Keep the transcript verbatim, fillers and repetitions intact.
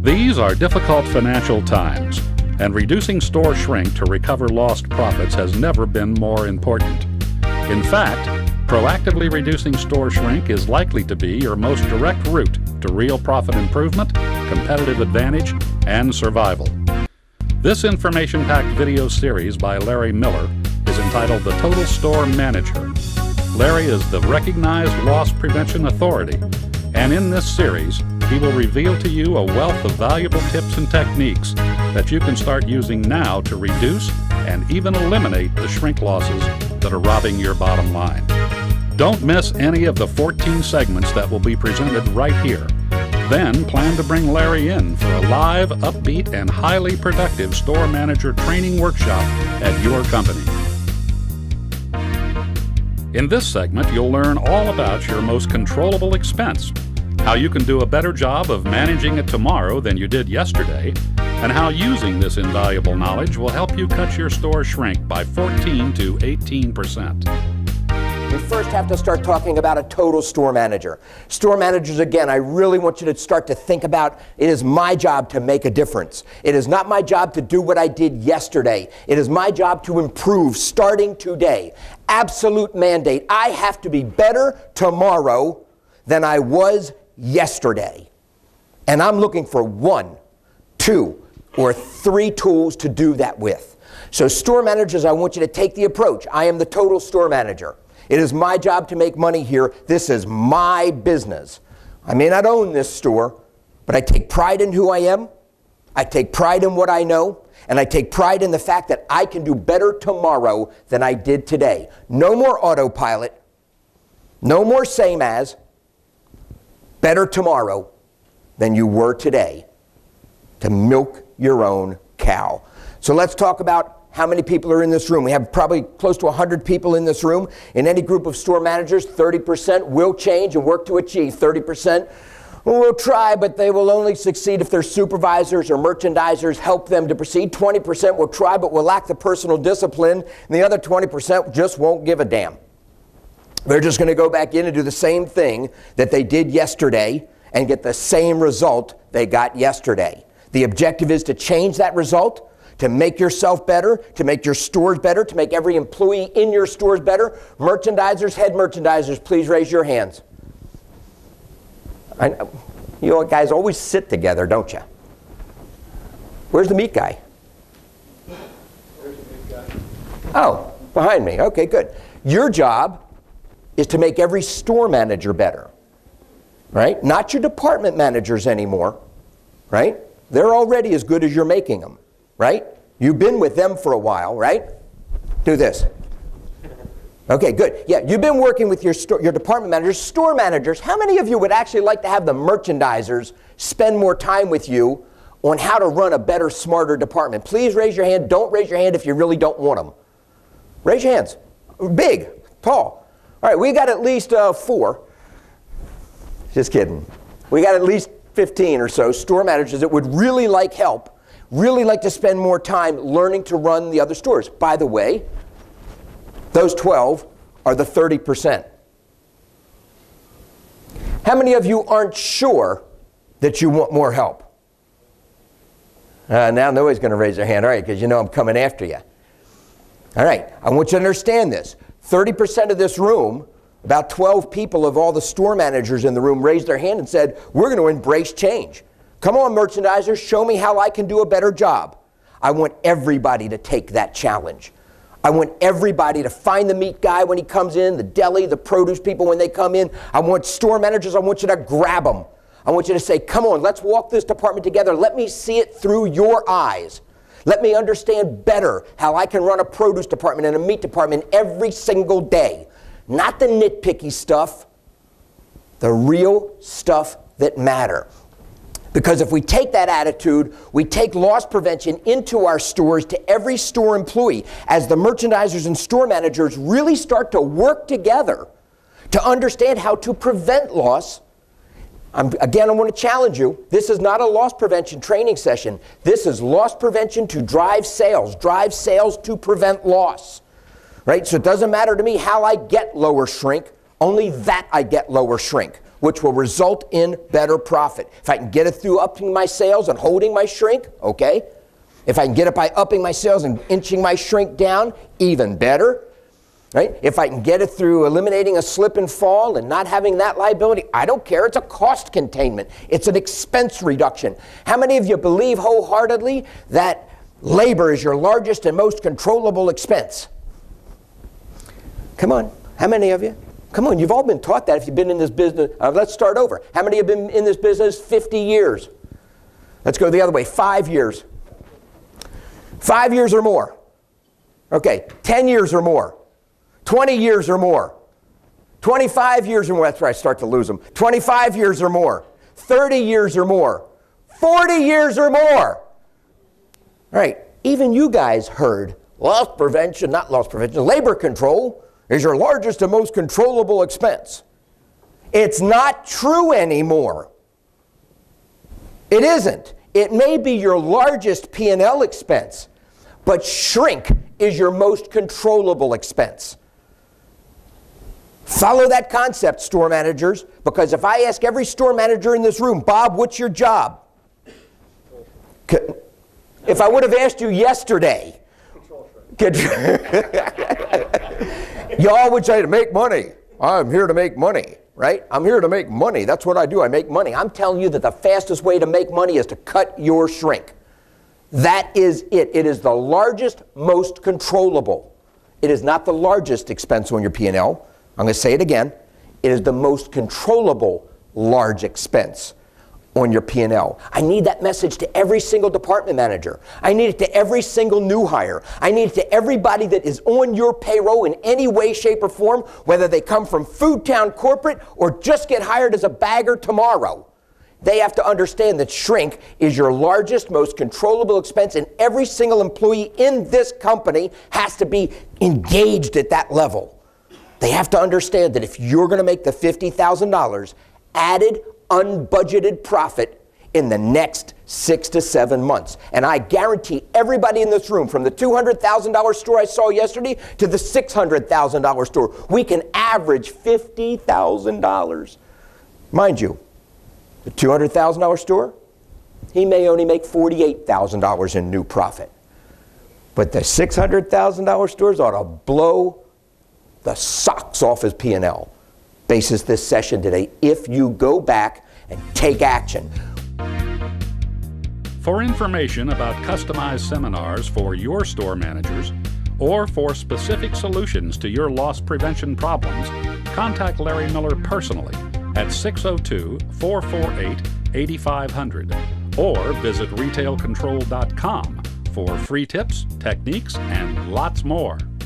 These are difficult financial times, and reducing store shrink to recover lost profits has never been more important. In fact, proactively reducing store shrink is likely to be your most direct route to real profit improvement, competitive advantage, and survival. This information-packed video series by Larry Miller is entitled The Total Store Manager. Larry is the recognized loss prevention authority, and in this series, he will reveal to you a wealth of valuable tips and techniques that you can start using now to reduce and even eliminate the shrink losses that are robbing your bottom line. Don't miss any of the fourteen segments that will be presented right here. Then plan to bring Larry in for a live, upbeat, and highly productive store manager training workshop at your company. In this segment, you'll learn all about your most controllable expense, how you can do a better job of managing it tomorrow than you did yesterday, and how using this invaluable knowledge will help you cut your store shrink by fourteen to eighteen percent. We first have to start talking about a total store manager. Store managers, again, I really want you to start to think about, it is my job to make a difference. It is not my job to do what I did yesterday. It is my job to improve starting today. Absolute mandate. I have to be better tomorrow than I was yesterday. And I'm looking for one, two, or three tools to do that with. So store managers, I want you to take the approach. I am the total store manager. It is my job to make money here. This is my business. I may not own this store, but I take pride in who I am. I take pride in what I know. And I take pride in the fact that I can do better tomorrow than I did today. No more autopilot. No more same as. Better tomorrow than you were today to milk your own cow. So let's talk about how many people are in this room. We have probably close to one hundred people in this room. In any group of store managers, thirty percent will change and work to achieve. thirty percent will try, but they will only succeed if their supervisors or merchandisers help them to proceed. twenty percent will try, but will lack the personal discipline. And the other twenty percent just won't give a damn. They're just going to go back in and do the same thing that they did yesterday and get the same result they got yesterday. The objective is to change that result, to make yourself better, to make your stores better, to make every employee in your stores better. Merchandisers, head merchandisers, please raise your hands. I know, you know, guys always sit together, don't you? Where's the meat guy? There's the meat guy. Oh, behind me. Okay, good. Your job is to make every store manager better, right? Not your department managers anymore, right? They're already as good as you're making them. Right? You've been with them for a while, right? Do this. Okay, good. Yeah, you've been working with your, store, your department managers, store managers. How many of you would actually like to have the merchandisers spend more time with you on how to run a better, smarter department? Please raise your hand. Don't raise your hand if you really don't want them. Raise your hands. Big, tall. All right, we got at least uh, four. Just kidding. We got at least fifteen or so store managers that would really like help, really like to spend more time learning to run the other stores. By the way, those twelve are the thirty percent. How many of you aren't sure that you want more help? Uh, now nobody's going to raise their hand, all right, because you know I'm coming after you. All right, I want you to understand this. thirty percent of this room, about twelve people of all the store managers in the room raised their hand and said, we're going to embrace change. Come on, merchandisers, show me how I can do a better job. I want everybody to take that challenge. I want everybody to find the meat guy when he comes in, the deli, the produce people when they come in. I want store managers, I want you to grab them. I want you to say, come on, let's walk this department together. Let me see it through your eyes. Let me understand better how I can run a produce department and a meat department every single day. Not the nitpicky stuff, the real stuff that matter. Because if we take that attitude, we take loss prevention into our stores to every store employee. As the merchandisers and store managers really start to work together to understand how to prevent loss. I'm, again, I want to challenge you. This is not a loss prevention training session. This is loss prevention to drive sales. Drive sales to prevent loss. Right? So it doesn't matter to me how I get lower shrink. Only that I get lower shrink. which will result in better profit. If I can get it through upping my sales and holding my shrink, okay. If I can get it by upping my sales and inching my shrink down, even better. Right? If I can get it through eliminating a slip and fall and not having that liability, I don't care. It's a cost containment. It's an expense reduction. How many of you believe wholeheartedly that labor is your largest and most controllable expense? Come on. How many of you? Come on. You've all been taught that if you've been in this business. Uh, let's start over. How many have been in this business fifty years? Let's go the other way. Five years. Five years or more. Okay. Ten years or more. twenty years or more, twenty-five years or more, that's where I start to lose them, twenty-five years or more, thirty years or more, forty years or more. All right, even you guys heard loss prevention, not loss prevention, labor control is your largest and most controllable expense. It's not true anymore. It isn't. It may be your largest P and L expense, but shrink is your most controllable expense. Follow that concept, store managers, because if I ask every store manager in this room, Bob, what's your job? If I would have asked you yesterday, y'all would say to make money. I'm here to make money, right? I'm here to make money. That's what I do. I make money. I'm telling you that the fastest way to make money is to cut your shrink. That is it. It is the largest, most controllable. It is not the largest expense on your P and L. I'm going to say it again. It is the most controllable large expense on your P and L. I need that message to every single department manager. I need it to every single new hire. I need it to everybody that is on your payroll in any way, shape, or form, whether they come from Foodtown Corporate or just get hired as a bagger tomorrow. They have to understand that shrink is your largest, most controllable expense, and every single employee in this company has to be engaged at that level. They have to understand that if you're going to make the fifty thousand dollars added unbudgeted profit in the next six to seven months, and I guarantee everybody in this room, from the two hundred thousand dollar store I saw yesterday to the six hundred thousand dollar store, we can average fifty thousand dollars. Mind you, the two hundred thousand dollar store, he may only make forty-eight thousand dollars in new profit. But the six hundred thousand dollar stores ought to blow the socks off his P and L. Basis this session today, if you go back and take action. For information about customized seminars for your store managers or for specific solutions to your loss prevention problems, contact Larry Miller personally at six oh two, four four eight, eight five zero zero or visit retail control dot com for free tips, techniques, and lots more.